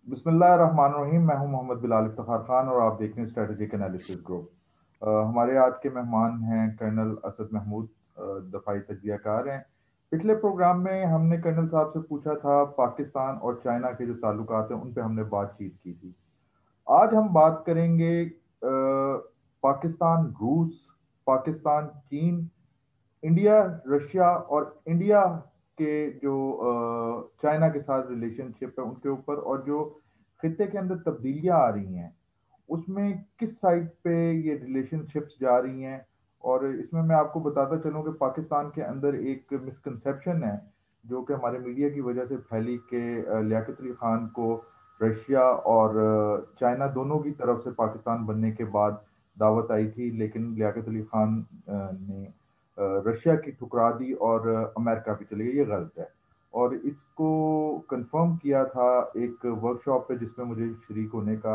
बिस्मिल्लाहिर्रहमानिर्रहीम। मैं हूं मोहम्मद बिलाल इफ्तिखार खान और आप देख रहे हैं स्ट्रेटेजिक एनालिसिस ग्रुप। हमारे आज के मेहमान हैं कर्नल असद महमूद, दफाई तजियाकार हैं। पिछले प्रोग्राम में हमने कर्नल साहब से पूछा था पाकिस्तान और चाइना के जो ताल्लुकात हैं उन पे हमने बातचीत की थी। आज हम बात करेंगे पाकिस्तान रूस, पाकिस्तान चीन, इंडिया रशिया और इंडिया के जो चाइना के साथ रिलेशनशिप है उनके ऊपर, और जो खित्ते के अंदर तब्दीलियां आ रही हैं उसमें किस साइड पे ये रिलेशनशिप्स जा रही हैं। और इसमें मैं आपको बताता चलूं कि पाकिस्तान के अंदर एक मिसकंसेप्शन है जो कि हमारे मीडिया की वजह से फैली कि लियाकत अली खान को रशिया और चाइना दोनों की तरफ से पाकिस्तान बनने के बाद दावत आई थी, लेकिन लियाकत अली खान ने रशिया की ठुकरा दी और अमेरिका भी चले गए। ये गलत है। और इसको कंफर्म किया था एक वर्कशॉप पे जिसमें मुझे शरीक होने का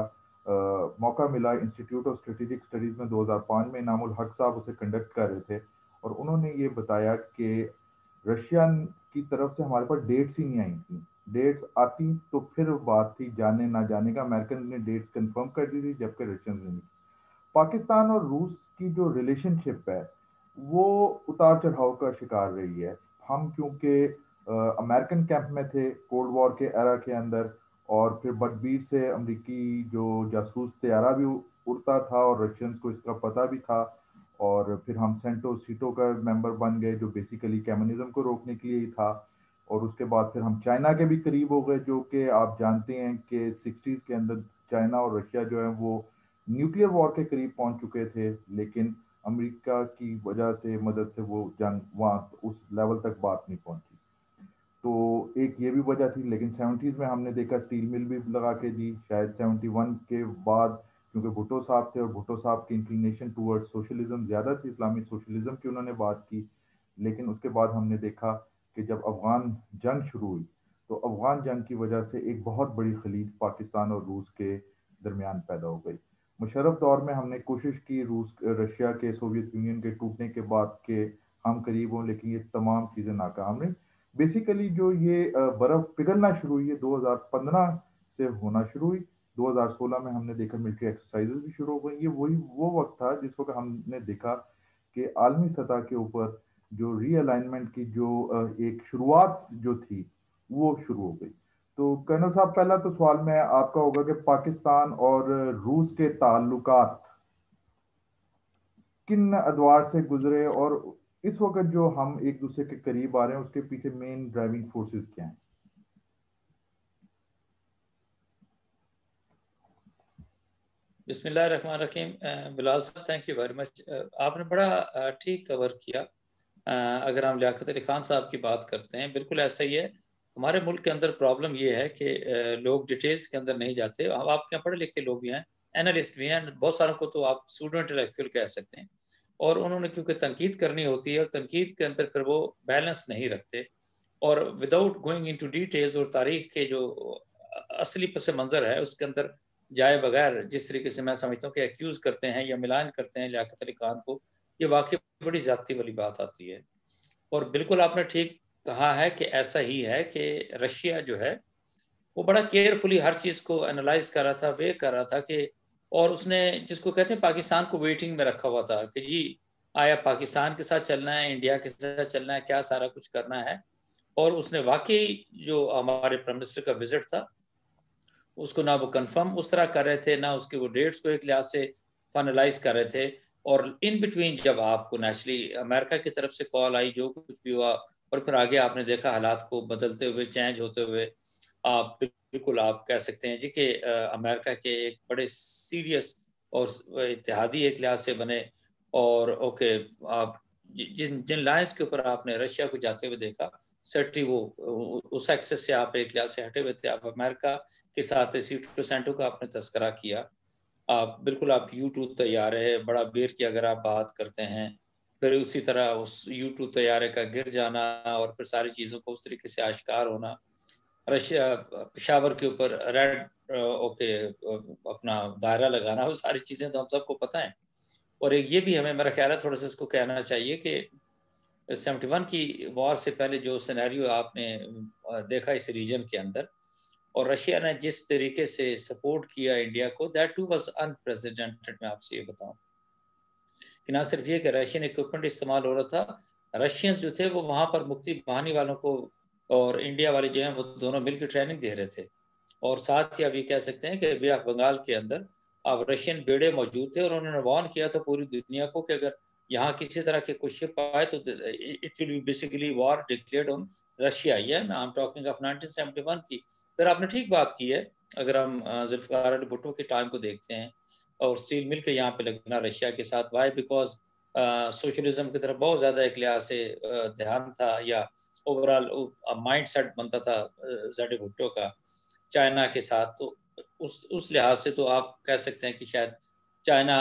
मौका मिला। इंस्टीट्यूट ऑफ स्ट्रेटेजिक स्टडीज में 2005 में इनामुल हक साहब उसे कंडक्ट कर रहे थे और उन्होंने ये बताया कि रशिया की तरफ से हमारे पास डेट्स ही नहीं आई थी। डेट्स आती तो फिर बात थी जाने ना जाने का। अमेरिकन ने डेट्स कंफर्म कर दी थी जबकि रशियन ने नहीं। पाकिस्तान और रूस की जो रिलेशनशिप है वो उतार चढ़ाव का शिकार रही है। हम क्योंकि अमेरिकन कैंप में थे कोल्ड वॉर के एरा के अंदर, और फिर बटबीर से अमेरिकी जो जासूस तैयारा भी उड़ता था और रशियंस को इसका पता भी था। और फिर हम सेंटो सीटो का मेंबर बन गए जो बेसिकली कम्युनिज्म को रोकने के लिए ही था। और उसके बाद फिर हम चाइना के भी करीब हो गए, जो कि आप जानते हैं कि 60s के अंदर चाइना और रशिया जो है वो न्यूक्लियर वॉर के करीब पहुंच चुके थे, लेकिन अमेरिका की वजह से मदद से वो जंग वहां उस लेवल तक बात नहीं पहुंची। तो एक ये भी वजह थी। लेकिन 70s में हमने देखा स्टील मिल भी लगा के दी। शायद 71 के बाद क्योंकि भुट्टो साहब थे और भुट्टो साहब की इंक्लिनेशन टूवर्ड्स सोशलिज्म ज़्यादा थी, इस्लामी सोशलिज्म की उन्होंने बात की। लेकिन उसके बाद हमने देखा कि जब अफगान जंग शुरू हुई तो अफगान जंग की वजह से एक बहुत बड़ी खलीज पाकिस्तान और रूस के दरमियान पैदा हो गई। मुशर्रफ दौर में हमने कोशिश की रूस रशिया के सोवियत यूनियन के टूटने के बाद के हम करीब हों, लेकिन ये तमाम चीज़ें नाकाम रही। बेसिकली जो ये बर्फ पिघलना शुरू हुई है 2015 से होना शुरू हुई। 2016 में हमने देखा मिलिट्री एक्सरसाइजेज भी शुरू हो गई। ये वही वो वक्त था जिस वक्त हमने देखा कि आलमी सतह के ऊपर जो रीअलाइनमेंट की जो एक शुरुआत जो थी वो शुरू हो गई। तो कर्नल साहब, पहला तो सवाल मैं आपका होगा कि पाकिस्तान और रूस के ताल्लुकात किन अदवार से गुजरे और इस वक्त जो हम एक दूसरे के करीब आ रहे हैं उसके पीछे मेन ड्राइविंग फोर्सेस क्या हैं? बिस्मिल्लाहिर्रहमानिर्रहीम। बिलाल साहब, थैंक यू वेरी मच। आपने बड़ा ठीक कवर किया। अगर हम लियाकत अली खान साहब की बात करते हैं, बिल्कुल ऐसा ही है। हमारे मुल्क के अंदर प्रॉब्लम ये है कि लोग डिटेल्स के अंदर नहीं जाते। अब आपके यहाँ पढ़े लिखे लोग भी हैं, एनालिस्ट भी हैं, बहुत सारों को तो आप सूडो इंटेलेक्चुअल कह सकते हैं। और उन्होंने क्योंकि तनकीद करनी होती है और तनकीद के अंदर फिर वो बैलेंस नहीं रखते, और विदाउट गोइंग इनटू डिटेल्स और तारीख के जो असली पस मंज़र है उसके अंदर जाए बगैर जिस तरीके से मैं समझता हूँ कि एक्यूज़ करते हैं या मिलान करते हैं लियाकत अली खान को, ये वाकई बड़ी ज़्यादती वाली बात आती है। और बिल्कुल आपने ठीक कहा है कि ऐसा ही है कि रशिया जो है वो बड़ा केयरफुली हर चीज़ को एनालाइज कर रहा था, वे कर रहा था कि, और उसने जिसको कहते हैं पाकिस्तान को वेटिंग में रखा हुआ था कि जी आया पाकिस्तान के साथ चलना है, इंडिया के साथ चलना है, क्या सारा कुछ करना है। और उसने वाकई जो हमारे प्राइम मिनिस्टर का विजिट था उसको ना वो कंफर्म उस तरह कर रहे थे, ना उसके वो डेट्स को एक लिहाज से फाइनलाइज कर रहे थे। और इन बिटवीन जब आपको नेचुरली अमेरिका की तरफ से कॉल आई, जो कुछ भी हुआ, और फिर आगे आपने देखा हालात को बदलते हुए, चेंज होते हुए, आप बिल्कुल आप कह सकते हैं जी कि अमेरिका के एक बड़े सीरियस और इत्तेहादी एक लिहाज से बने। और ओके, आप जिन जिन लाइन्स के ऊपर आपने रशिया को जाते हुए देखा, सर्टी वो उस एक्सेस से आप एक लिहाज से हटे हुए थे। आप अमेरिका के साथ सीटो सेंटो का आपने तस्करा किया। आप बिल्कुल आप यू-2 तैयारे है, बड़ा बेर की अगर आप बात करते हैं, फिर उसी तरह उस यू-2 तैयारे का गिर जाना और फिर सारी चीज़ों को उस तरीके से आश्कार होना। रशिया पेशावर के ऊपर रेड ओके अपना दायरा लगाना, वो सारी चीज़ें तो हम सबको पता है। और एक ये भी हमें मेरा ख्याल है थोड़ा सा इसको कहना चाहिए कि 71 की वॉर से पहले जो सिनेरियो आपने देखा इस रीजन के अंदर, और रशिया ने जिस तरीके से सपोर्ट किया इंडिया को, दैट टू वाज अनप्रेसिडेंटेड। मैं आपसे ये बताऊं कि ना सिर्फ ये कि रशियन इक्विपमेंट इस्तेमाल हो रहा था, रशियंस जो थे वो वहाँ पर मुक्ति बहानी वालों को और इंडिया वाले जो हैं वो दोनों मिलकर ट्रेनिंग दे रहे थे। और साथ ही आप ये कह सकते हैं कि बे ऑफ बंगाल के अंदर अब रशियन बेड़े मौजूद थे और उन्होंने वार्न किया था पूरी दुनिया को कि अगर यहाँ किसी तरह के कुछ शिप आए तो it will be basically war declared on Russia. ये आई एम टॉकिंग ऑफ 1971 की। फिर आपने ठीक बात की है। अगर हम जुल्फिकार अली भुट्टो के टाइम को देखते हैं और स्टील मिल के यहाँ पे लगना रशिया के साथ, वाई बिकॉज सोशलिज्म की तरफ बहुत ज़्यादा एक लिहाज से ध्यान था, या ओवरऑल माइंड सेट बनता था जेड भुट्टो का चाइना के साथ। तो उस लिहाज से तो आप कह सकते हैं कि शायद चाइना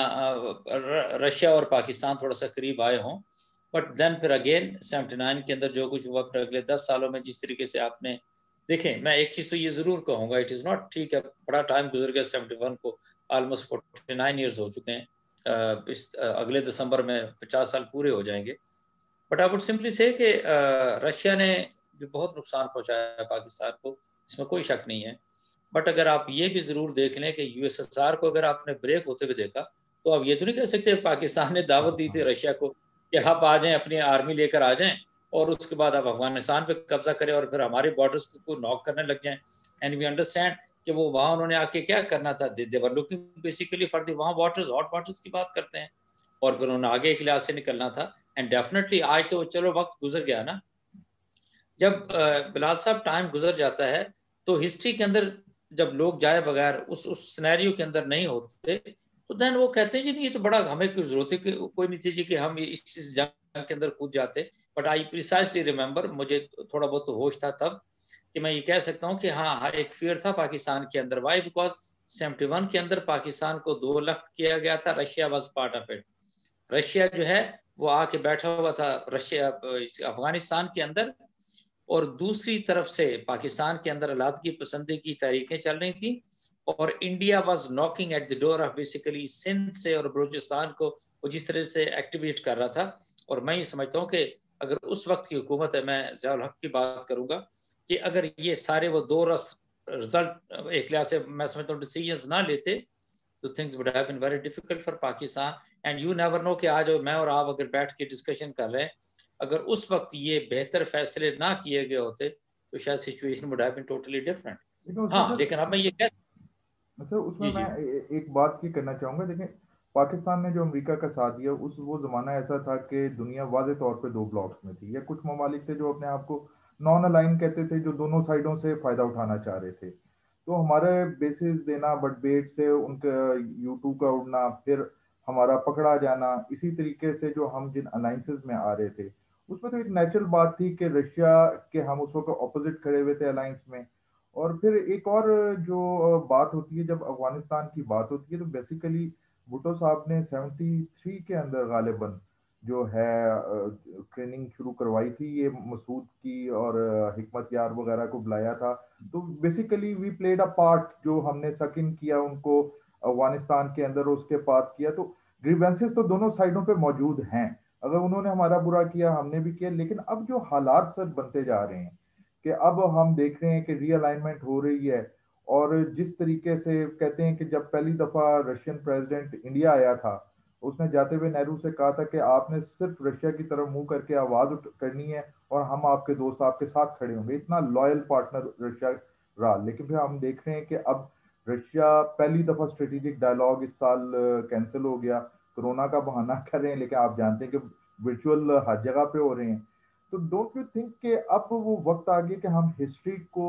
रशिया और पाकिस्तान थोड़ा सा करीब आए हों। बट देन फिर अगेन 79 के अंदर जो कुछ हुआ, फिर अगले 10 सालों में जिस तरीके से आपने देखें, मैं एक चीज़ तो ये ज़रूर कहूँगा, इट इज़ नॉट, ठीक है बड़ा टाइम गुजर गया 71 को, ऑलमोस्ट 49 ईयर्स हो चुके हैं। इस अगले दिसंबर में 50 साल पूरे हो जाएंगे। बट आई वुड सिंपली से कि रशिया ने भी बहुत नुकसान पहुंचाया है पाकिस्तान को, इसमें कोई शक नहीं है। बट अगर आप ये भी ज़रूर देख लें कि यूएसएसआर को अगर आपने ब्रेक होते हुए देखा, तो आप ये तो नहीं कह सकते पाकिस्तान ने दावत दी थी रशिया को कि आप आ जाएं, अपनी आर्मी लेकर आ जाएं और उसके बाद आप अफगानिस्तान पे कब्जा करें और फिर हमारे बॉर्डर्स को नॉक करने लग जाएं। एंड वी अंडरस्टैंड कि वो वहाँ उन्होंने आके क्या करना था, they were looking basically for the वहाँ वाटर्स, हॉट वाटर्स की बात करते हैं, और फिर उन्होंने आगे एक लिहाज से निकलना था। एंड डेफिनेटली आज तो चलो वक्त गुजर गया ना। जब बिलाल साहब टाइम गुजर जाता है तो हिस्ट्री के अंदर जब लोग जाए बगैर उस सिनेरियो के अंदर नहीं होते, तो देन वो कहते हैं जी नहीं ये तो बड़ा, हमें कोई जरूरत है कोई नहीं थी जी कि हम इस जंग के अंदर कूद जाते। बट आई प्रिसाइसली रिमेंबर, मुझे थोड़ा बहुत तो होश था तब, कि मैं ये कह सकता हूँ कि हाँ एक फियर था पाकिस्तान के अंदर। वाई बिकॉज 71 के अंदर पाकिस्तान को 2 लख्त किया गया था, Russia was part of it. Russia जो है वो आके बैठा हुआ था रशिया अफगानिस्तान के अंदर, और दूसरी तरफ से पाकिस्तान के अंदर अलादगी पसंदी की तहरीकें चल रही थी, और India was knocking at the door of basically Sindh से और बलूचिस्तान को वो जिस तरह से एक्टिवेट कर रहा था। और मैं ये समझता हूँ कि अगर उस वक्त की हुकूमत है, मैं ज़ियाउल हक की बात करूँगा, कि अगर ये सारे वो 2 रिजल्ट एक लिहाज से मैं समझता हूँ डिसीजंस ना लेते, तो things would have been very difficult for Pakistan. And you never know कि आज मैं और आप अगर बैठ के डिस्कशन कर रहे हैं, अगर उस वक्त ये बेहतर फैसले ना किए गए होते तो शायद situation would have been totally different. लेकिन उसमें हाँ, लेकिन अब मैं ये कह सर उसमें जी मैं जी एक बात की करना चाहूंगा। देखिए, पाकिस्तान ने जो अमेरिका का साथ दिया, उस वो ज़माना ऐसा था कि दुनिया वाज़े तौर पे 2 ब्लॉक्स में थी, या कुछ ममालिक थे जो अपने आप को नॉन अलाइन कहते थे, जो दोनों साइडों से फ़ायदा उठाना चाह रहे थे। तो हमारे बेसिस देना, बट बेट से उनका U2 का उड़ना, फिर हमारा पकड़ा जाना, इसी तरीके से जो हम जिन अलाइंसेस में आ रहे थे, उसमें तो एक नेचुरल बात थी कि रशिया के हम उस वक्त अपोजिट खड़े हुए थे अलायंस में। और फिर एक और जो बात होती है, जब अफगानिस्तान की बात होती है, तो बेसिकली भुट्टो साहब ने 73 के अंदर गालिबन जो है ट्रेनिंग शुरू करवाई थी, ये मसूद की और हिकमत यार वगैरह को बुलाया था। तो basically we played a part, जो हमने सक इन किया उनको अफगानिस्तान के अंदर, उसके पास किया। तो ग्रीवेंसेस तो दोनों साइडों पे मौजूद हैं, अगर उन्होंने हमारा बुरा किया हमने भी किया। लेकिन अब जो हालात सर बनते जा रहे हैं कि अब हम देख रहे हैं कि रीअलाइनमेंट हो रही है, और जिस तरीके से कहते हैं कि जब पहली दफा रशियन प्रेसिडेंट इंडिया आया था, उसने जाते हुए नेहरू से कहा था कि आपने सिर्फ रशिया की तरफ मुंह करके आवाज करनी है और हम आपके दोस्त आपके साथ खड़े होंगे। इतना लॉयल पार्टनर रशिया रहा। लेकिन फिर हम देख रहे हैं कि अब रशिया पहली दफा स्ट्रेटेजिक डायलॉग इस साल कैंसिल हो गया, कोरोना का बहाना कर रहे हैं, लेकिन आप जानते हैं कि वर्चुअल हर जगह पे हो रहे हैं। तो डोंट यू थिंक कि अब वो वक्त आ गया कि हम हिस्ट्री को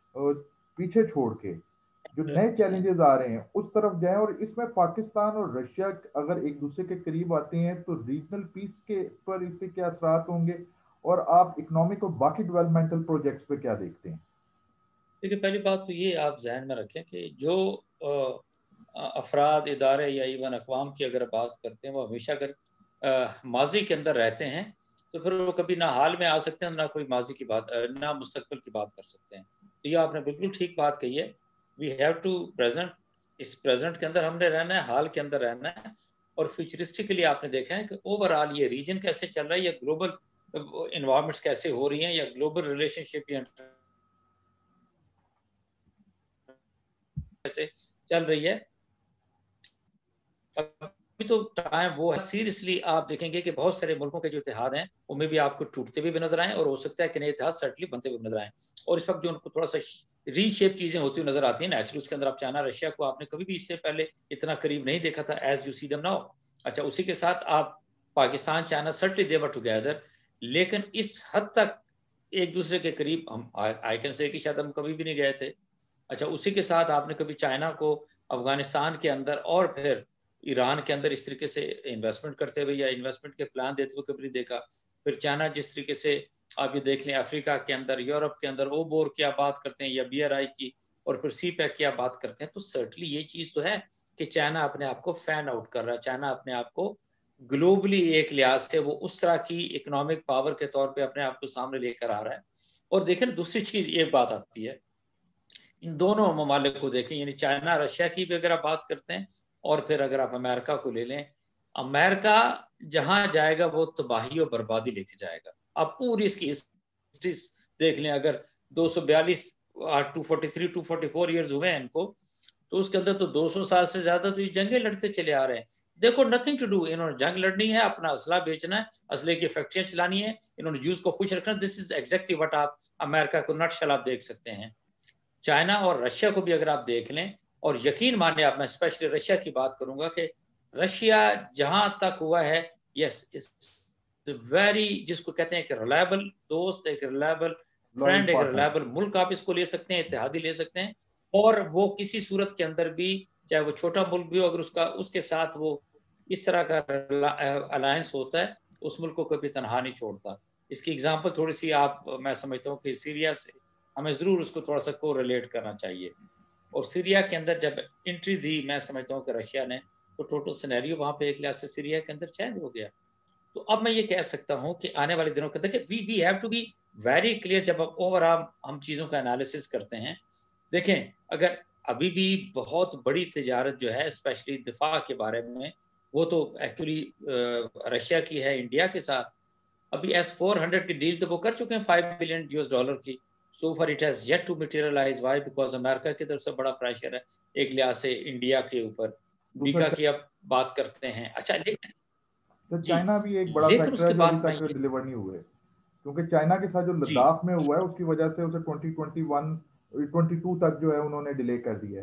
पीछे छोड़ के जो नए चैलेंजेस आ रहे हैं उस तरफ जाएं? और इसमें पाकिस्तान और रशिया अगर एक दूसरे के करीब आते हैं तो रीजनल पीस के पर इससे क्या असरात होंगे, और आप इकोनॉमिक और बाकी डेवलपमेंटल प्रोजेक्ट्स पे क्या देखते हैं? देखिए, पहली बात तो ये आप जहन में रखें कि जो अफराद, इदारे या इवन अकवाम की अगर बात करते हैं, वो हमेशा अगर माजी के अंदर रहते हैं तो फिर वो कभी ना हाल में आ सकते हैं, ना कोई माजी की बात, ना मुस्तकबिल की बात कर सकते हैं। तो ये आपने बिल्कुल ठीक बात कही है। वी हैव टू प्रेजेंट, इस प्रेजेंट के अंदर हमने रहना है, हाल के अंदर रहना है। और फ्यूचरिस्टिकली आपने देखा है कि ओवरऑल ये रीजन कैसे चल रहा है, या ग्लोबल इन्वायरमेंट्स कैसे हो रही हैं, या ग्लोबल रिलेशनशिप या कैसे चल रही है। अभी तो टाइम वो है, सीरियसली आप देखेंगे कि बहुत सारे मुल्कों के जो इतिहाद हैं उनमें भी आपको टूटते भी नजर आए और हो सकता है कि नए इतिहाद सर्टली बनते हुए नजर आए। और इस वक्त जो उनको थोड़ा सा रीशेप चीजें होती हुई नजर आती हैं नेचुरली, उसके अंदर आप चाइना रशिया को आपने कभी भी इससे पहले इतना करीब नहीं देखा था as you see them now. अच्छा, उसी के साथ आप Pakistan China certainly they were together, लेकिन इस हद तक एक दूसरे के करीब हम आई कैन से कि शायद हम कभी भी नहीं गए थे। अच्छा, उसी के साथ आपने कभी चाइना को अफगानिस्तान के अंदर और फिर ईरान के अंदर इस तरीके से इन्वेस्टमेंट करते हुए या इन्वेस्टमेंट के प्लान देते हुए कभी नहीं देखा। फिर चाइना जिस तरीके से आप ये देख लें अफ्रीका के अंदर, यूरोप के अंदर ओबोर की आप बात करते हैं या BRI की, और फिर CPEC की आप बात करते हैं, तो सर्टली ये चीज तो है कि चाइना अपने आप को फैन आउट कर रहा है, चाइना अपने आप को ग्लोबली एक लिहाज से वो उस तरह की इकोनॉमिक पावर के तौर पे अपने आप को सामने लेकर आ रहा है। और देखें दूसरी चीज एक बात आती है, इन दोनों ममालिक को देखें, यानी चाइना रशिया की भी अगर आप बात करते हैं, और फिर अगर आप अमेरिका को ले लें, अमेरिका जहां जाएगा वो तबाही और बर्बादी लेके जाएगा। आप पूरी इसकी हिस्ट्री देख लें, अगर 242 243 244 ईयर्स हुए हैं इनको, तो उसके अंदर तो 200 साल से ज्यादा तो ये जंगें लड़ते चले आ रहे हैं। देखो नथिंग टू डू, इन्होंने जंग लड़नी है, अपना असला बेचना है, असले की फैक्ट्रियां चलानी है, इन्होंने जूस को खुश रखना। दिस इज एग्जैक्टली व्हाट आप अमेरिका को नटशल आप देख सकते हैं। चाइना और रशिया को भी अगर आप देख लें, और यकीन माने आप, मैं स्पेशली रशिया की बात करूंगा कि रशिया जहां तक हुआ है, यस इट्स वेरी, जिसको कहते हैं कि रिलायबल दोस्त, एक रिलायबल लॉयल फ्रेंड, एक पार्टनर। रिलायबल मुल्क आप इसको ले सकते हैं, इत्तेहादी ले सकते हैं। और वो किसी सूरत के अंदर भी, चाहे वो छोटा मुल्क भी हो, अगर उसका उसके साथ वो इस तरह का अलायंस होता है, उस मुल्क को कभी तनहा नहीं छोड़ता। इसकी एग्जांपल थोड़ी सी आप, मैं समझता हूँ कि सीरिया से हमें ज़रूर उसको थोड़ा सा को रिलेट करना चाहिए। और सीरिया के अंदर जब एंट्री दी, मैं समझता हूँ कि रशिया ने, तो टोटल सिनेरियो वहाँ पे एक लिहाज से सीरिया के अंदर चेंज हो गया। तो अब मैं ये कह सकता हूँ कि आने वाले दिनों के अंदर we have to be very clear जब ओवरऑल हम चीज़ों का एनालिसिस करते हैं। देखें, अगर अभी भी बहुत बड़ी तजारत जो है स्पेशली दिफा के बारे में, वो तो एक्चुअली रशिया की है इंडिया के साथ। अभी S-400 की डील तो वो कर चुके हैं $5 बिलियन की। So for it has yet to materialise, why? Because America की तरफ से बड़ा प्रेशर है एक लिहाज से इंडिया के ऊपर। दूसरा बीका की अब बात करते हैं। अच्छा, लेकिन तो जी, चाइना भी एक बड़ा लेकिन फैक्टर है उसके जो अभी बाद मैं तक ये, डिलीवर नहीं हुए, क्योंकि चाइना के साथ जो जी लद्दाख में हुआ है उसकी वजह से उसे 2021 22 तक जो है उन्होंने डिले कर दिया है।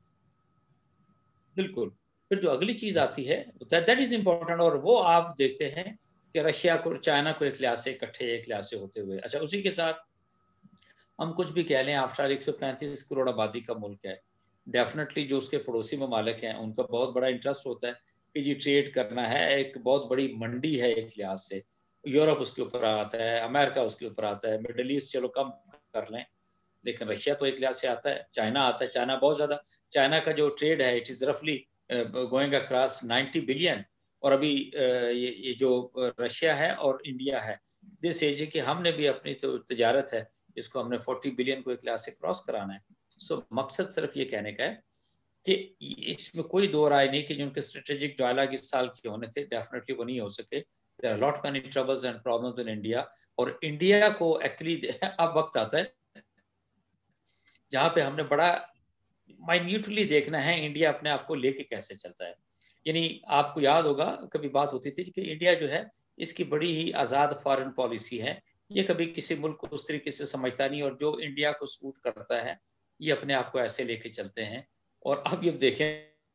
बिल्कुल। फिर जो अगली चीज आती है दैट इज इम्पोर्टेंट, और वो आप देखते हैं कि रशिया को चाइना को एक लिहाज से इकट्ठे एक लिहाज से होते हुए। अच्छा, उसी के साथ हम कुछ भी कह लें, आफ्टर 135 करोड़ आबादी का मुल्क है, डेफिनेटली जो उसके पड़ोसी ममालिक हैं उनका बहुत बड़ा इंटरेस्ट होता है कि जी ट्रेड करना है, एक बहुत बड़ी मंडी है एक लिहाज से। यूरोप उसके ऊपर आता है, अमेरिका उसके ऊपर आता है, मिडल ईस्ट चलो कम कर लें, लेकिन रशिया तो एक लिहाज से आता है, चाइना आता है। चाइना बहुत ज़्यादा, चाइना का जो ट्रेड है इट इज़ रफली गोइंग अक्रॉस 90 बिलियन। और अभी ये जो रशिया है और इंडिया है, दिस एज कि हमने भी अपनी जो तजारत है इसको हमने 40 बिलियन को एक लिहाज से क्रॉस कराना है। सो मकसद सिर्फ ये कहने का है कि इसमें कोई दो राय नहीं कि जो उनके स्ट्रेटेजिक डायलॉग इस साल के होने थे, डेफिनेटली वो नहीं हो सके। There are lot many troubles and problems in India, और इंडिया को एक्चुअली अब वक्त आता है जहाँ पे हमने बड़ा माइन्यूटली देखना है इंडिया अपने आप को लेके कैसे चलता है। यानी आपको याद होगा कभी बात होती थी कि इंडिया जो है इसकी बड़ी ही आज़ाद फॉरेन पॉलिसी है, ये कभी किसी मुल्क को उस तरीके से समझता नहीं, और जो इंडिया को सूट करता है ये अपने आप को ऐसे लेके चलते हैं। और अब ये देखें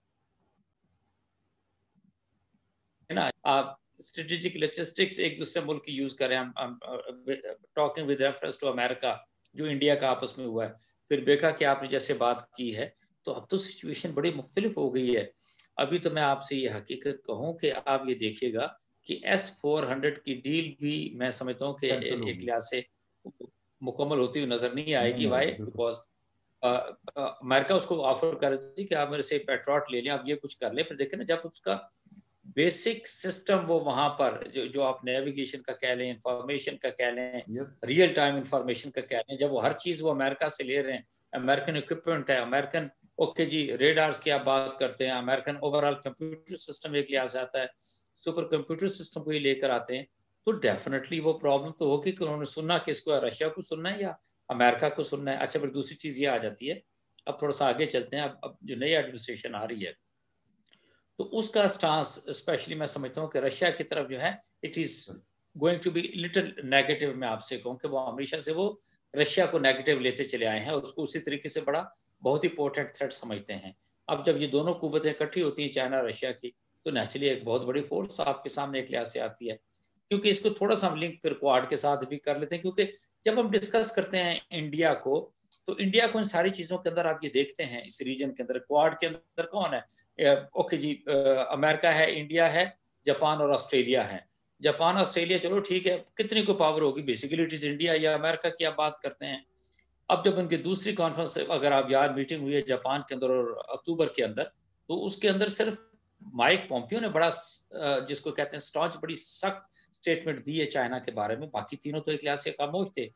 ना, आप स्ट्रेटेजिक लॉजिस्टिक्स एक दूसरे मुल्क की यूज करें, हम talking with reference to America, जो इंडिया का आपस में हुआ है। फिर बेका कि आपने जैसे बात की है, तो अब तो सिचुएशन बड़ी मुख्तलिफ हो गई है। अभी तो मैं आपसे ये हकीकत कहूँ कि आप ये देखिएगा कि S-400 की डील भी मैं समझता हूँ कि कैंसिल एक होगी। लिहाज से मुकम्मल होती हुई नजर नहीं आएगी। नहीं वाई? आएगी बिल्कुल। बिकॉज अमेरिका उसको ऑफर कर रही थी कि आप मेरे से पेट्रोट ले लें, आप ये कुछ कर लें। फिर देखें ना, जब उसका बेसिक सिस्टम वो वहां पर जो आप नेविगेशन का कह लें, इंफॉर्मेशन का कह लें, यस। रियल टाइम इंफॉर्मेशन का कह लें, जब वो हर चीज वो अमेरिका से ले रहे हैं, अमेरिकन इक्विपमेंट है, अमेरिकन, ओके जी, रेडार्स की आप बात करते हैं, अमेरिकन ओवरऑल कंप्यूटर सिस्टम एक लिहाज से आता है, सुपर कंप्यूटर सिस्टम को ही लेकर आते हैं, तो डेफिनेटली वो प्रॉब्लम तो होगी कि उन्होंने सुनना किसको है, रशिया को सुनना है या अमेरिका को सुनना है। अच्छा, फिर दूसरी चीज ये आ जाती है, अब थोड़ा सा आगे चलते हैं, अब जो नई एडमिनिस्ट्रेशन आ रही है तो उसका स्टांस स्पेशली मैं समझता हूँ कि रशिया की तरफ जो है it is going to be little negative. मैं आपसे कहूँ कि वो हमेशा से वो रशिया को नेगेटिव लेते चले आए हैं और उसको उसी तरीके से बड़ा बहुत ही इंपॉर्टेंट थ्रेट समझते हैं। अब जब ये दोनों कुव्वतें इकट्ठी होती हैं चाइना रशिया की, तो नेचुरली एक बहुत बड़ी फोर्स आपके सामने एक लिहाज से आती है। क्योंकि इसको थोड़ा सा हम लिंक फिर क्वाड के साथ भी कर लेते हैं, क्योंकि जब हम डिस्कस करते हैं इंडिया को, तो इंडिया को इन सारी चीजों के अंदर आप ये देखते हैं इस रीजन के अंदर क्वाड के अंदर कौन है? ओके जी, अमेरिका है, इंडिया है, जापान और ऑस्ट्रेलिया है। जापान ऑस्ट्रेलिया चलो ठीक है, कितनी को पावर होगी, बेसिकली इट इज इंडिया या अमेरिका की आप बात करते हैं। अब जब उनकी दूसरी कॉन्फ्रेंस, अगर आप याद मीटिंग हुई है जापान के अंदर और अक्टूबर के अंदर, तो उसके अंदर सिर्फ माइक पोम्पियो ने बड़ा जिसको कहते हैं स्टॉन्च, बड़ी सख्त स्टेटमेंट दी है चाइना के बारे में। बाकी तीनों तो एक लिहाज से खामोश थे।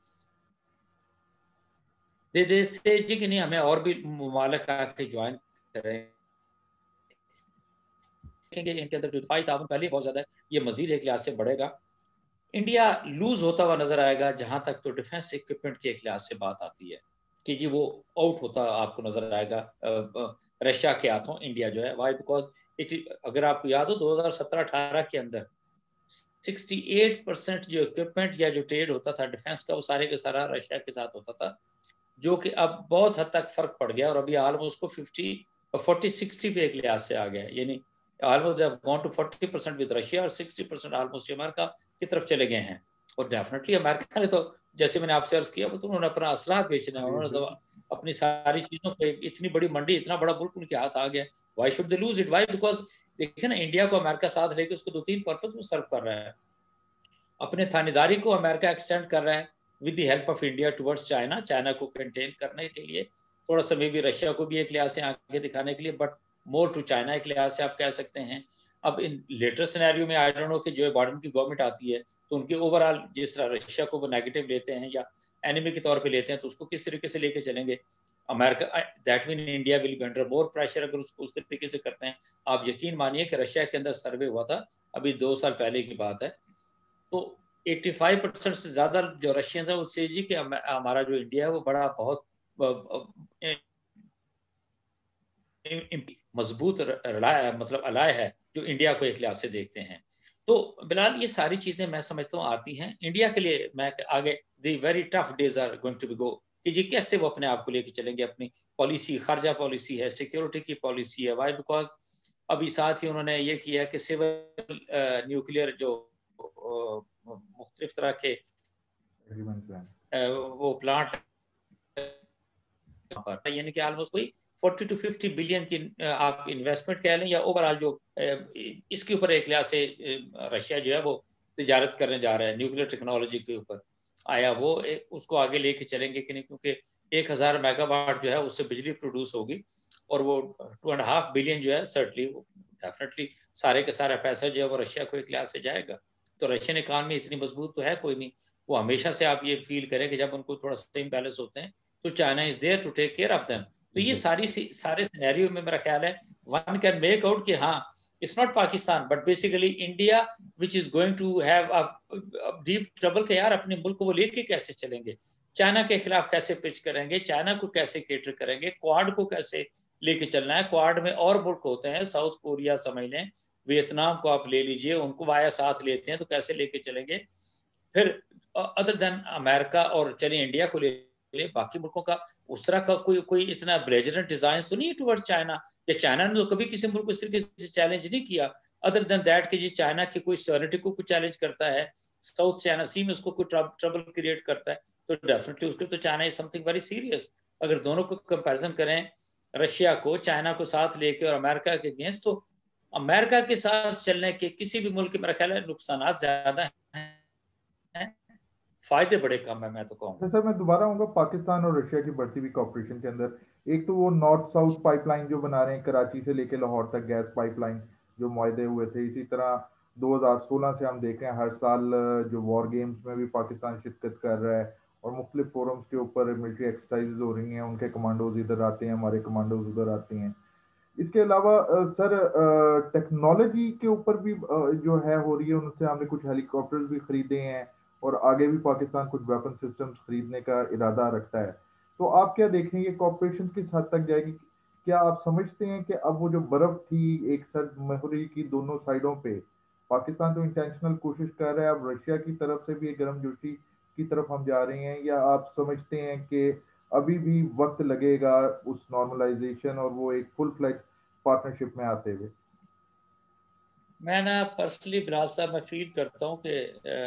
दे से जी कि नहीं हमें और भी ममालिक आके ज्वाइन करें, देखेंगे इनके अंदर जो दफाई ताउन पहले बहुत ज्यादा है, ये मजीद एक लिहाज से बढ़ेगा। इंडिया लूज होता हुआ नजर आएगा जहां तक तो डिफेंस इक्विपमेंट के एक लिहाज से बात आती है कि जी वो आउट होता आपको नजर आएगा रशिया के हाथों। इंडिया जो है वाई बिकॉज इट, अगर आपको याद हो 2017-18 के अंदर 68% जो इक्विपमेंट या जो ट्रेड होता था डिफेंस का, वो सारे के सारा रशिया के साथ होता था, जो कि अब बहुत हद तक फर्क पड़ गया और अभी ऑलमोस्ट को 40-60 पे एक लिहाज से आ गया। यानी almost they have gone to 40% with Russia और 60% ऑलमोस्ट अमेरिका की तरफ चले गए हैं। और डेफिनेटली अमेरिका ने तो, जैसे मैंने आपसे अर्ज किया, वो तो उन्होंने अपना असलाह बेचना है, उन्होंने तो अपनी सारी चीजों को, इतनी बड़ी मंडी, इतना बड़ा मुल्क उनके हाथ आ गया। Why should they lose it? Why because देखिए ना, इंडिया को अमेरिका साथ लेके उसको 2-3 पर्पज में सर्व कर रहा है। अपने थानेदारी को अमेरिका एक्सटेंड कर रहा है with the help of India towards China, China को कंटेन करने के लिए, थोड़ा सा मे भी रशिया को भी एक लिहाज से आगे दिखाने के लिए, बट मोर टू चाइना एक लिहाज से आप कह सकते हैं। अब इन लेटर सिनेरियो में आई डोंट नो कि जो बाइडेन की गवर्नमेंट आती है तो उनके ओवरऑल जिस तरह रशिया को वो नेगेटिव लेते हैं या एनिमी के तौर पे लेते हैं, तो उसको किस तरीके से लेके चलेंगे America, that mean India will be under more pressure अगर उसको उस तरीके से करते हैं। आप यकीन मानिए कि रशिया के अंदर सर्वे हुआ था अभी 2 साल पहले की बात है, तो 85% से ज्यादा जो रशियंस है उससे जी कि हमारा जो इंडिया है वो बड़ा बहुत मजबूत मतलब अलाय है जो इंडिया को एक लिहाज से देखते हैं। तो बिलाल ये सारी चीजें मैं समझता हूँ आती हैं इंडिया के लिए। मैं आगे the very tough days are going to be go कि जी कैसे वो अपने आप को लेके चलेंगे, अपनी पॉलिसी, खर्जा पॉलिसी है, सिक्योरिटी की पॉलिसी है। वाई बिकॉज अभी साथ ही उन्होंने ये किया कि सिविल न्यूक्लियर जो मुख्तलिफ तरह के वो प्लांट, यानी कि ऑलमोस्ट कोई 40 to 50 बिलियन की आप इन्वेस्टमेंट कह लें या ओवरऑल जो इसके ऊपर एक लिहाज से रशिया जो है वो तिजारत करने जा रहा है न्यूक्लियर टेक्नोलॉजी के ऊपर। आया वो उसको आगे लेके चलेंगे कि नहीं, क्योंकि 1000 मेगावाट जो है उससे बिजली प्रोड्यूस होगी और वो 2.5 बिलियन जो है सर्टली डेफिनेटली सारे के सारा पैसा जो है वो रशिया को एक लिहाज से जाएगा। तो रशियन इकानमी इतनी मजबूत तो है कोई नहीं, वो हमेशा से आप ये फील करें कि जब उनको थोड़ा सा इम्बैलेंस होते हैं तो China is there to take care of them. तो ये सारे सिनेरियो में मेरा ख्याल है वन कैन मेक आउट कि हाँ it's not Pakistan but basically India which is going to have deep trouble के यार अपने मुल्क को वो लेके कैसे चलेंगे, चाइना के खिलाफ कैसे पिच करेंगे, चाइना को कैसे केटर करेंगे, क्वाड को कैसे लेके चलना है। क्वाड में और मुल्क होते हैं, साउथ कोरिया समझ लें, वियतनाम को आप ले लीजिए, उनको वाया साथ लेते हैं तो कैसे लेके चलेंगे। फिर अदर देन अमेरिका और चलिए इंडिया को ले बाकी मुल्कों का उस तरह का कोई इतना ब्लेजरेंट डिजाइन तो नहीं है टुवर्ड्स चाइना, या चाइना ने तो कभी किसी मुल्क को इस तरीके से चैलेंज नहीं किया अदर देन दैट कि जी चाइना की कोई सॉवरेनिटी को कोई चैलेंज करता है, साउथ चाइना सी में उसको कोई ट्रबल क्रिएट करता है, तो डेफिनेटली उसके तो China is something very serious. अगर दोनों को कंपैरिजन करें रशिया को चाइना को साथ लेके और अमेरिका के अगेंस्ट, तो अमेरिका के साथ चलने के किसी भी मुल्क के मेरा ख्याल है नुकसान ज्यादा हैं, फायदे बड़े कम है मैं तो कहूँगा। सर मैं दोबारा आऊंगा पाकिस्तान और रशिया की बढ़ती हुई कॉपरेशन के अंदर। एक तो वो नॉर्थ साउथ पाइपलाइन जो बना रहे हैं कराची से लेके लाहौर तक, गैस पाइपलाइन जो मुआहदे हुए थे। इसी तरह 2016 से हम देख रहे हैं हर साल जो वॉर गेम्स में भी पाकिस्तान शिरकत कर रहा है और मुख्तलिफ फोरम्स के ऊपर मिलिट्री एक्सरसाइज हो रही हैं, उनके कमांडोज इधर आते हैं, हमारे कमांडोज उधर आते हैं। इसके अलावा सर टेक्नोलॉजी के ऊपर भी जो है हो रही है, उनसे हमने कुछ हेलीकॉप्टर्स भी खरीदे हैं और आगे भी पाकिस्तान कुछ वेपन सिस्टम्स खरीदने का इरादा रखता है। तो आप क्या देखेंगे, कॉपरेशन किस हद तक जाएगी? क्या आप समझते हैं कि अब वो जो बर्फ थी एक साइड मोहरी की दोनों साइडों पे, पाकिस्तान तो इंटेंशनल कोशिश कर रहा है, अब रशिया की तरफ से भी एक गर्मजोशी की तरफ हम जा रहे हैं, या आप समझते हैं कि अभी भी वक्त लगेगा उस नॉर्मलाइजेशन और वो एक फुल फ्लैज पार्टनरशिप में आते हुए? मैं ना पर्सनली बिलाल साहब मैं फील करता हूँ कि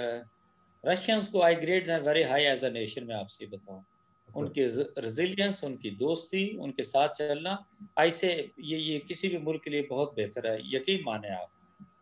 रशियंस को I grade very high as a nation. में आपसे बताऊं, अच्छा। उनकी रेजिलियंस, उनकी दोस्ती, उनके साथ चलना, ऐसे ये किसी भी मुल्क के लिए बहुत बेहतर है, यकीन माने आप।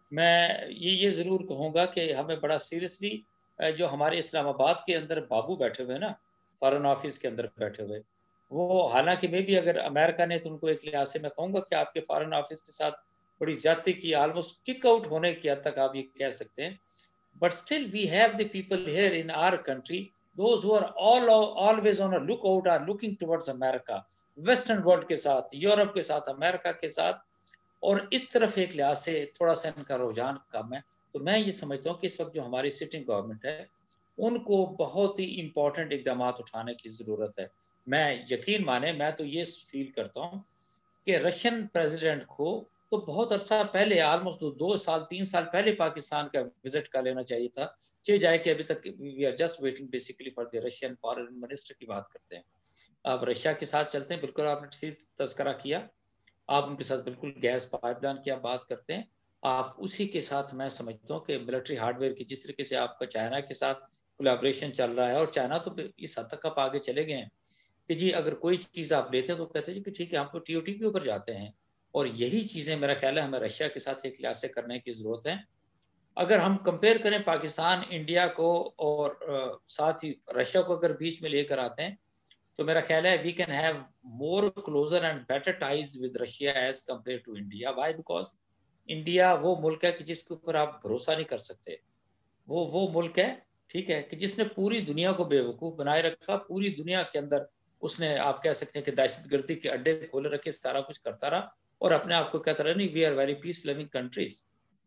मैं ये ज़रूर कहूँगा कि हमें बड़ा सीरियसली जो हमारे इस्लामाबाद के अंदर बाबू बैठे हुए हैं ना, फॉरेन ऑफिस के अंदर बैठे हुए, वो हालांकि मैं भी अगर अमेरिका ने तो उनको एक लिहाज से मैं कहूँगा कि आपके फॉरेन ऑफिस के साथ बड़ी ज्यादती की, ऑलमोस्ट किक आउट होने की हद तक आप ये कह सकते हैं। But still, we have the people here in our country, those who are always on a lookout, are looking towards America, Western world के साथ, यूरोप के साथ, अमेरिका के साथ, और इस तरफ एक लिहाज से थोड़ा सा इनका रुझान कम है। तो मैं ये समझता हूँ कि इस वक्त जो हमारी सिटिंग गवर्नमेंट है, उनको बहुत ही इंपॉर्टेंट इकदाम उठाने की ज़रूरत है। मैं यकीन माने, मैं तो ये फील करता हूँ कि रशियन प्रेसिडेंट को तो बहुत अरसा पहले, ऑलमोस्ट 2 साल 3 साल पहले पाकिस्तान का विजिट कर लेना चाहिए था। चे जाए कि अभी तक we are just waiting basically for the Russian foreign minister की बात करते हैं। आप रशिया के साथ चलते हैं, बिल्कुल आपने ठीक तस्करा किया। आप उनके साथ बिल्कुल गैस पाइपलाइन की आप बात करते हैं। आप उसी के साथ मैं समझता हूँ कि मिलिट्री हार्डवेयर की जिस तरीके से आपका चाइना के साथ कोलैबोरेशन चल रहा है, और चाइना तो इस हद तक आप आगे चले गए हैं कि जी अगर कोई चीज़ आप लेते हैं तो कहते हैं कि ठीक है हम तो टीओटी के ऊपर जाते हैं। और यही चीज़ें मेरा ख्याल है हमें रशिया के साथ एक लिहाज से करने की ज़रूरत है। अगर हम कंपेयर करें पाकिस्तान इंडिया को और साथ ही रशिया को अगर बीच में लेकर आते हैं, तो मेरा ख्याल है we can have more closer and better ties with Russia as compare to India. Why? Because India वो मुल्क है कि जिसके ऊपर आप भरोसा नहीं कर सकते। वो मुल्क है, ठीक है, कि जिसने पूरी दुनिया को बेवकूफ़ बनाए रखा, पूरी दुनिया के अंदर उसने आप कह सकते हैं कि दहशतगर्दी के अड्डे खोले रखे, सारा कुछ करता रहा और अपने आप को कहता रहा नहीं we are very peace living countries.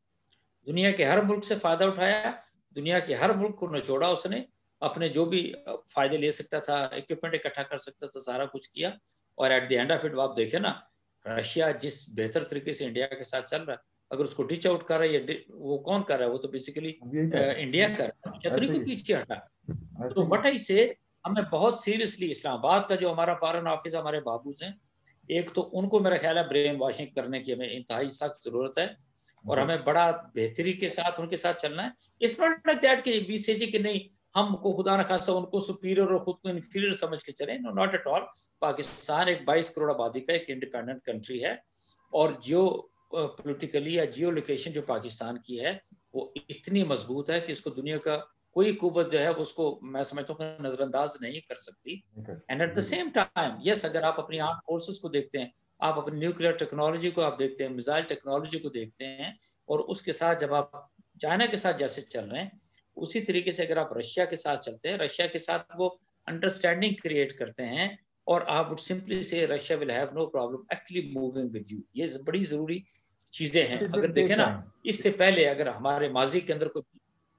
दुनिया के हर मुल्क से फायदा उठाया, दुनिया के हर मुल्क को निचोड़ा उसने, अपने जो भी फायदे ले सकता था, इक्विपमेंट इकट्ठा कर सकता था, सारा कुछ किया। और at the end of it आप देखें ना, रशिया जिस बेहतर तरीके से इंडिया के साथ चल रहा है, अगर उसको डिच आउट कर रहा है या वो कौन कर रहा है, वो तो बेसिकली यही कर रहे इंडिया कर रहा है, रशिया तो नहीं ऐसे कोई ही पीछे हटा। तो ऐसे ही। वट आई से, हमें बहुत सीरियसली इस्लामाबाद का जो हमारा फॉरेन ऑफिस, हमारे बाबूज हैं, एक तो उनको मेरा ख्याल है ब्रेन वॉशिंग करने की हमें इंतहाई सख्त जरूरत है, और जी। हमें बड़ा बेहतरी के साथ उनके साथ चलना है। इट्स नॉट लाइक दैट कि वी से जी कि नहीं हमको खुदा न खासा उनको सुपीरियर और खुद को इंफीरियर समझ के चले, no not at all. Pakistan एक 22 करोड़ आबादी का एक इंडिपेंडेंट कंट्री है, और जियो पोलिटिकली या जियो लोकेशन जो पाकिस्तान की है वो इतनी मजबूत है कि इसको दुनिया का कोई कुव्वत जो है उसको मैं समझता हूँ नजरअंदाज नहीं कर सकती। नहीं कर एंड एट द सकते, जी। सेम टाइम यस, अगर आप अपनी आर्म फोर्सेस को देखते हैं, आप अपनी न्यूक्लियर टेक्नोलॉजी को आप देखते हैं, मिसाइल टेक्नोलॉजी को देखते हैं, और उसके साथ जब आप चाइना के साथ जैसे चल रहे हैं, उसी तरीके से अगर आप रशिया के साथ चलते हैं, रशिया के साथ वो अंडरस्टैंडिंग क्रिएट करते हैं, और आप would simply say Russia will have no problem actually moving with you. ये बड़ी जरूरी चीजें हैं। अगर देखें देख ना, रहे हैं। इससे पहले अगर हमारे माजी के अंदर कोई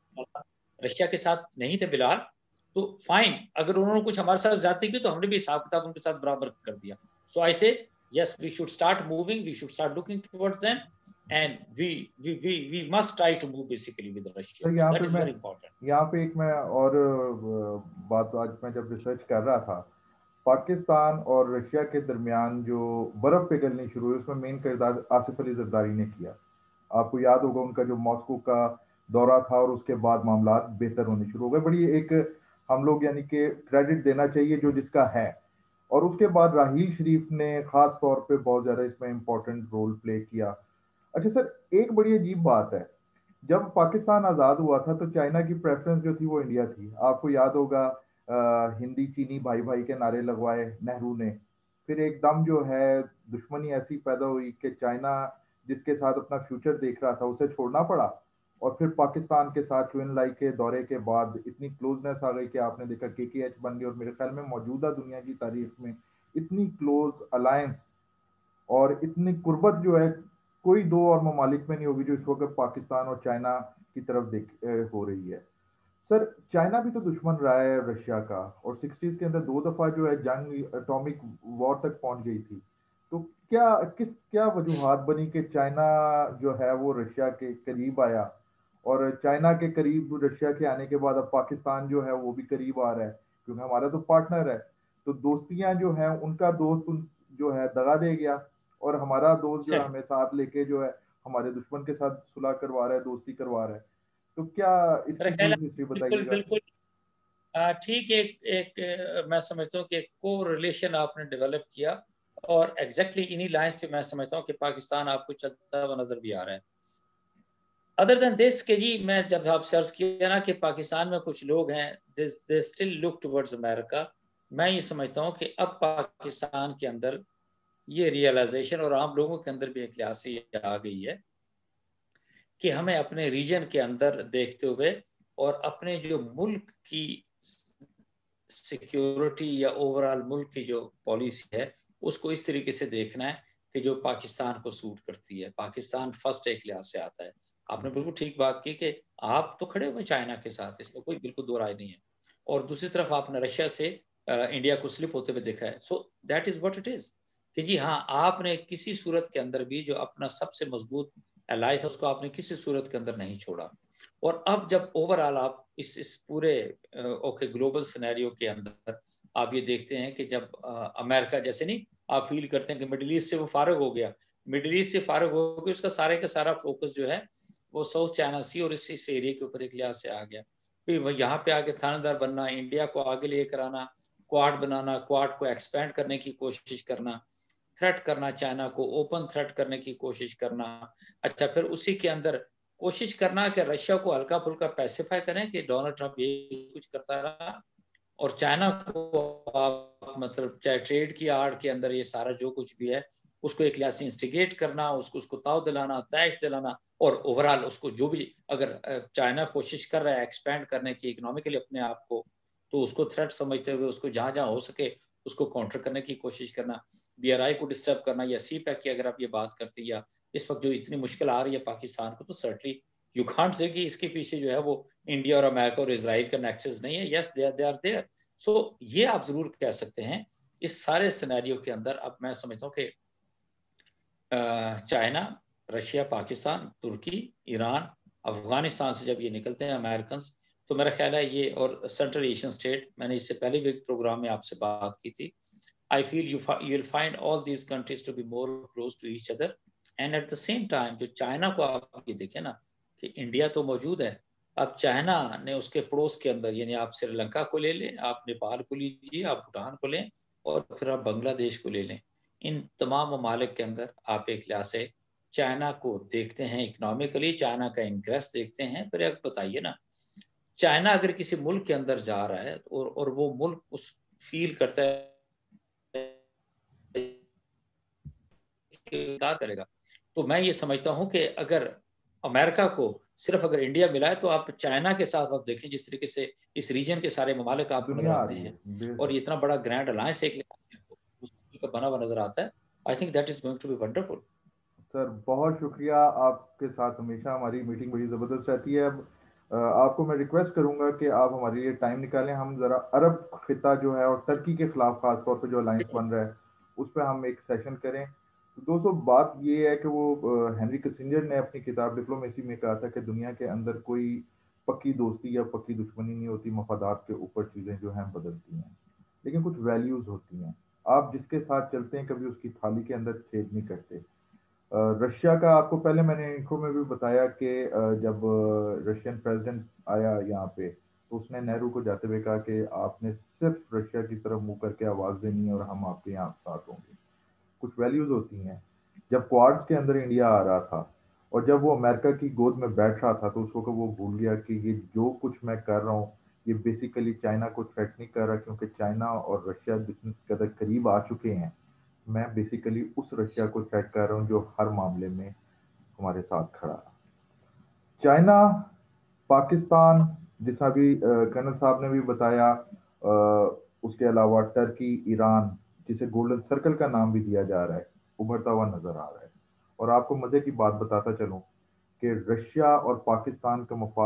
रशिया के साथ नहीं थे बिलाल, तो फाइन, अगर उन्होंने कुछ हमारे साथ ज्यादती की तो हमने भी हिसाब किताब उनके साथ बराबर कर दिया। So I say yes, we should start moving, we should start looking towards them, and we must try to move basically with Russia. तो यहाँ दैट पे इज मैं वेरी इंपॉर्टेंट। यहाँ पे एक मैं और बात, आज मैं जब रिसर्च कर रहा था, पाकिस्तान और रशिया के दरमियान जो बर्फ पिघलनी शुरू हुई, उसमें मेन किरदार आसिफ अली जरदारी ने किया। आपको याद होगा उनका जो मॉस्को का दौरा था, और उसके बाद मामला बेहतर होने शुरू हो गए। बड़ी एक हम लोग यानी कि क्रेडिट देना चाहिए जो जिसका है। और उसके बाद राहील शरीफ ने खास तौर पे बहुत ज़्यादा इसमें इम्पोर्टेंट रोल प्ले किया। अच्छा सर, एक बड़ी अजीब बात है, जब पाकिस्तान आज़ाद हुआ था तो चाइना की प्रेफरेंस जो थी वो इंडिया थी। आपको याद होगा हिंदी चीनी भाई भाई के नारे लगवाए नेहरू ने। फिर एकदम जो है दुश्मनी ऐसी पैदा हुई कि चाइना जिसके साथ अपना फ्यूचर देख रहा था उसे छोड़ना पड़ा। और फिर पाकिस्तान के साथ चुन लाई के दौरे के बाद इतनी क्लोजनेस आ गई कि आपने देखा KKH बन गई, और मेरे ख्याल में मौजूदा दुनिया की तारीख में इतनी क्लोज अलायंस और इतनी कुर्बत जो है कोई दो और ममालिक में नहीं होगी जो इस वक्त पाकिस्तान और चाइना की तरफ देख हो रही है। सर चाइना भी तो दुश्मन रहा है रशिया का, और 60s के अंदर 2 दफा जो है जंग एटॉमिक वॉर तक पहुंच गई थी। तो क्या वजूहात बनी कि चाइना जो है वो रशिया के करीब आया, और चाइना के करीब रशिया के आने के बाद अब पाकिस्तान जो है वो भी करीब आ रहा है, क्योंकि हमारा तो पार्टनर है। तो दोस्तियां जो है, उनका दोस्त जो है दगा दे गया, और हमारा दोस्त जो है हमें साथ लेके जो है हमारे दुश्मन के साथ सुलह करवा रहा है, दोस्ती करवा रहा है। तो क्या मेरा इसकी ख्याल है ब्रीफ हिस्ट्री बिल्कुल बताइएगा। बिल्कुल ठीक। एक एक मैं समझता हूँ कि एक को रिलेशन आपने डेवलप किया, और एग्जैक्टली इन्हीं लाइंस पे मैं समझता हूँ कि पाकिस्तान आपको चलता हुआ नजर भी आ रहा है। अदर देन दिस के जी, मैं जब आप सर्च किया ना कि पाकिस्तान में कुछ लोग हैं they still look towards America, मैं ये समझता हूँ कि अब पाकिस्तान के अंदर ये रियलाइजेशन और आम लोगों के अंदर भी एक लिहासी आ गई है कि हमें अपने रीजन के अंदर देखते हुए और अपने जो मुल्क की सिक्योरिटी या ओवरऑल मुल्क की जो पॉलिसी है उसको इस तरीके से देखना है कि जो पाकिस्तान को सूट करती है। पाकिस्तान फर्स्ट एक लिहाज से आता है। आपने बिल्कुल ठीक बात की कि आप तो खड़े हुए चाइना के साथ, इसमें कोई बिल्कुल दो राय नहीं है, और दूसरी तरफ आपने रशिया से इंडिया को स्लिप होते हुए देखा है। So that is what it is कि जी हाँ, आपने किसी सूरत के अंदर भी जो अपना सबसे मजबूत एलाई था उसको आपने किसी सूरत के अंदर नहीं छोड़ा। और अब जब ओवरऑल आप इस पूरे ओके ग्लोबल सिनेरियो के अंदर आप ये देखते हैं कि जब अमेरिका जैसे नहीं, आप फील करते हैं कि मिडिल ईस्ट से वो फारग हो गया, मिडिल ईस्ट से फारग हो गया, उसका सारे का सारा फोकस जो है वो साउथ चाइना सी और इस एरिया के ऊपर एक लिहाज से आ गया। फिर यहाँ पे आगे थानेदार बनना, इंडिया को आगे लेकर आना, क्वाड बनाना, क्वाड को एक्सपेंड करने की कोशिश करना, थ्रेट करना, चाइना को ओपन थ्रेट करने की कोशिश करना। अच्छा, फिर उसी के अंदर कोशिश करना कि रशिया को हल्का फुल्का पैसिफाई करें कि डोनाल्ड ट्रंप ये कुछ करता रहा, और चाइना को आप मतलब चाहे ट्रेड की आड़ के अंदर ये सारा जो कुछ भी है उसको एक लिहाज से इंस्टिगेट करना, उसको उसको ताव दिलाना, तैश दिलाना, और ओवरऑल उसको जो भी अगर चाइना कोशिश कर रहा है एक्सपैंड करने की इकोनॉमिकली अपने आप को, तो उसको थ्रेट समझते हुए उसको जहां जहां हो सके उसको काउंटर करने की कोशिश करना, बीआरआई को डिस्टर्ब करना, या सी पैक की अगर आप ये बात करते हैं, या इस वक्त जो इतनी मुश्किल आ रही है पाकिस्तान को, तो सर्टली यू कांट से कि इसके पीछे जो है वो इंडिया और अमेरिका और इसराइल का नेक्सस नहीं है। Yes, they are there. So ये आप जरूर कह सकते हैं। इस सारे सिनेरियो के अंदर अब मैं समझता हूँ कि चाइना, रशिया, पाकिस्तान, तुर्की, ईरान, अफगानिस्तान से जब ये निकलते हैं अमेरिकन, तो मेरा ख्याल है ये, और सेंट्रल एशियन स्टेट, मैंने इससे पहले भी एक प्रोग्राम में आपसे बात की थी, I feel you will find all these countries to be more close to each other, and at the same time जो चाइना को आप ये देखें ना कि इंडिया तो मौजूद है, अब चाइना ने उसके पड़ोस के अंदर, यानी आप श्रीलंका को ले लें, आप नेपाल को लीजिए, आप भूटान को लें, और फिर आप बांग्लादेश को ले लें, इन तमाम ममालिक के अंदर आप एक लिहाज से चाइना को देखते हैं, इकोनॉमिकली चाइना का इंग्रेस देखते हैं। फिर आप बताइए ना, चाइना अगर किसी मुल्क के अंदर जा रहा है और वो मुल्क उस फील करता है क्या करेगा, तो मैं ये समझता हूं कि अगर अमेरिका को सिर्फ अगर इंडिया मिला है, तो आप चाइना के साथ आप देखें जिस तरीके से इस रीजन के सारे ममालिक आपको नजर दुनिया आ आते रही है हैं, और बेशक। ये इतना बड़ा ग्रैंड अलायंस एक का बना हुआ नजर आता है। I think that is going to be wonderful. Sir बहुत शुक्रिया, आपके साथ हमेशा हमारी मीटिंग बड़ी ज़बरदस्त रहती है। अब आपको मैं रिक्वेस्ट करूंगा कि आप हमारे लिए टाइम निकालें, हम ज़रा अरब खिता जो है और टर्की के खिलाफ खास तौर पे जो अलायंस बन रहा है उस पर हम एक सेशन करें। तो दोस्तों बात ये है कि वो हेनरी किसिंजर ने अपनी किताब डिप्लोमेसी में कहा था कि दुनिया के अंदर कोई पक्की दोस्ती या पक्की दुश्मनी नहीं होती, मफादात के ऊपर चीज़ें जो हैं बदलती हैं, लेकिन कुछ वैल्यूज़ होती हैं। आप जिसके साथ चलते हैं कभी उसकी थाली के अंदर छेद नहीं करते। रशिया का आपको पहले मैंने इनको में भी बताया कि जब रशियन प्रेसिडेंट आया यहाँ पे, तो उसने नेहरू को जाते हुए कहा कि आपने सिर्फ रशिया की तरफ मुंह करके आवाज़ देनी है और हम आपके यहाँ साथ होंगे। कुछ वैल्यूज होती हैं। जब क्वाड्स के अंदर इंडिया आ रहा था और जब वो अमेरिका की गोद में बैठ रहा था, तो उस वक्त वो भूल गया कि ये जो कुछ मैं कर रहा हूँ ये बेसिकली चाइना को थ्रेट नहीं कर रहा, क्योंकि चाइना और रशिया जितने कदर करीब आ चुके हैं, मैं बेसिकली उस रशिया को थ्रेट कर रहा हूँ जो हर मामले में हमारे साथ खड़ा है। चाइना, पाकिस्तान, जैसा भी कर्नल साहब ने भी बताया, उसके अलावा टर्की, ईरान, जिसे गोल्डन सर्कल का नाम भी दिया जा रहा है, उभरता हुआ नजर आ रहा है। और आपको मजे की बात बताता चलूं कि रशिया और पाकिस्तान का मफाद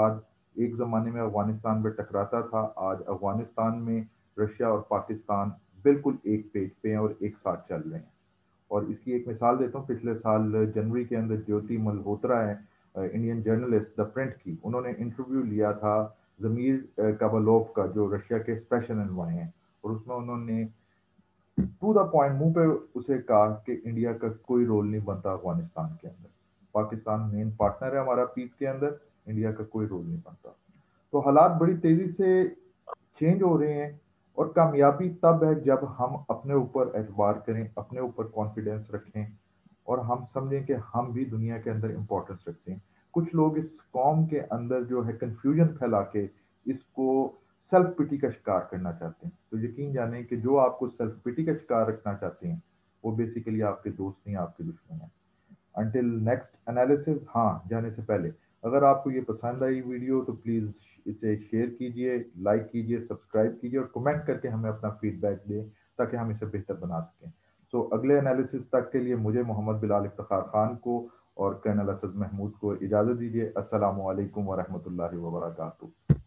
एक ज़माने में अफगानिस्तान में टकराता था, आज अफगानिस्तान में रशिया और पाकिस्तान बिल्कुल एक पेज पे हैं और एक साथ चल रहे हैं। और इसकी एक मिसाल देता हूँ, पिछले साल जनवरी के अंदर ज्योति मल्होत्रा है, इंडियन जर्नलिस्ट द प्रिंट की, उन्होंने इंटरव्यू लिया था जमीर काबलोव का, जो रशिया के स्पेशल एनवॉय हैं, और उसमें उन्होंने टू द पॉइंट मुंह पे उसे कहा कि इंडिया का कोई रोल नहीं बनता अफगानिस्तान के अंदर, पाकिस्तान मेन पार्टनर है हमारा पीस के अंदर, इंडिया का कोई रोल नहीं बनता। तो हालात बड़ी तेजी से चेंज हो रहे हैं, और कामयाबी तब है जब हम अपने ऊपर एतबार करें, अपने ऊपर कॉन्फिडेंस रखें, और हम समझें कि हम भी दुनिया के अंदर इंपॉर्टेंस रखते हैं। कुछ लोग इस कौम के अंदर जो है कंफ्यूजन फैला के इसको सेल्फ पिटी का शिकार करना चाहते हैं। तो यकीन जाने कि जो आपको सेल्फ पिटी का शिकार रखना चाहते हैं वो बेसिकली आपके दोस्त नहीं, आपके दुश्मन हैं। अंटिल नेक्स्ट एनालिसिस, हाँ जाने से पहले अगर आपको ये पसंद आई वीडियो तो प्लीज़ इसे शेयर कीजिए, लाइक कीजिए, सब्सक्राइब कीजिए और कमेंट करके हमें अपना फीडबैक दें ताकि हम इसे बेहतर बना सकें। सो अगले एनालिसिस तक के लिए मुझे मोहम्मद बिलाल इफ्तिखार खान को और कर्नल असद महमूद को इजाज़त दीजिए। अस्सलामु अलैकुम वरहमतुल्लाहि वबरकातुहू।